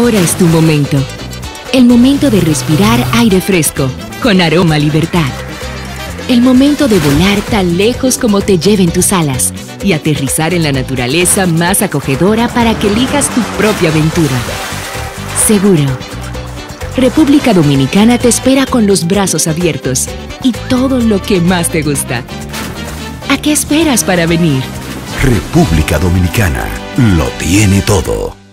Ahora es tu momento. El momento de respirar aire fresco, con aroma a libertad. El momento de volar tan lejos como te lleven tus alas y aterrizar en la naturaleza más acogedora para que elijas tu propia aventura. Seguro. República Dominicana te espera con los brazos abiertos y todo lo que más te gusta. ¿A qué esperas para venir? República Dominicana lo tiene todo.